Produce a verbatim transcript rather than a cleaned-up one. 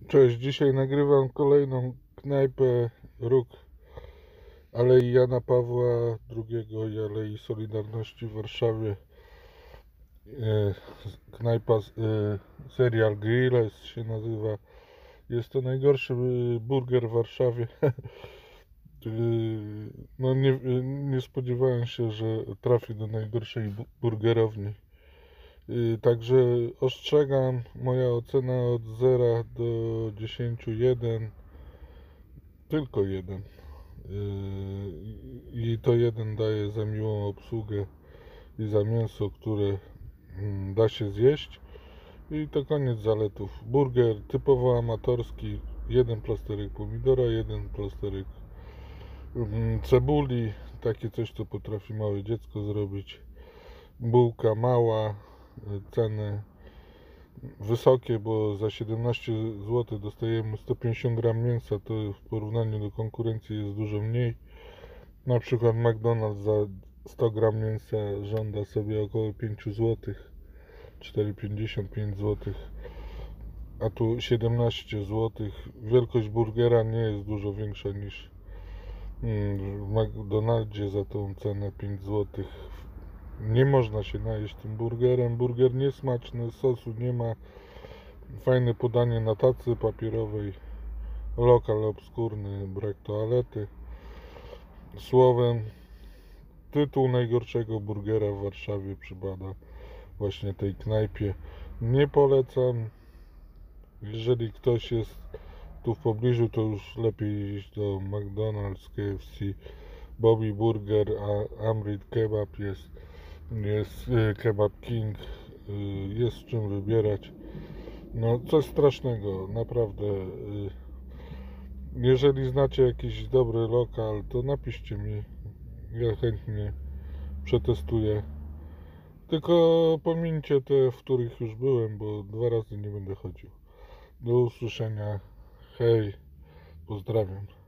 Cześć, dzisiaj nagrywam kolejną knajpę Róg Alei Jana Pawła drugiego i Alei Solidarności w Warszawie. E, knajpa e, Serial Grilles się nazywa. Jest to najgorszy burger w Warszawie. No nie, nie spodziewałem się, że trafię do najgorszej burgerowni. Także ostrzegam, moja ocena od zera do dziesięciu jeden, tylko jeden. I to jeden daje za miłą obsługę i za mięso, które da się zjeść. I to koniec zaletów. Burger typowo amatorski, jeden plasterek pomidora, jeden plasterek cebuli, takie coś, co potrafi małe dziecko zrobić. Bułka mała, ceny wysokie, bo za siedemnaście złotych dostajemy sto pięćdziesiąt gram mięsa, to w porównaniu do konkurencji jest dużo mniej. Na przykład McDonald's za sto gram mięsa żąda sobie około pięć złotych, cztery pięćdziesiąt, pięć złotych, a tu siedemnaście złotych. Wielkość burgera nie jest dużo większa niż w McDonaldzie za tą cenę pięć złotych. Nie można się najeść tym burgerem. Burger niesmaczny, sosu nie ma. Fajne podanie na tacy papierowej. Lokal obskurny, brak toalety. Słowem, tytuł najgorszego burgera w Warszawie przypada właśnie tej knajpie. Nie polecam. Jeżeli ktoś jest tu w pobliżu, to już lepiej iść do McDonald's, K F C, Bobby Burger, a Amrit Kebab jest. Jest Kebab King, jest z czym wybierać. No coś strasznego, naprawdę. Jeżeli znacie jakiś dobry lokal, to napiszcie mi, ja chętnie przetestuję. Tylko pomińcie te, w których już byłem, bo dwa razy nie będę chodził. Do usłyszenia, hej, pozdrawiam.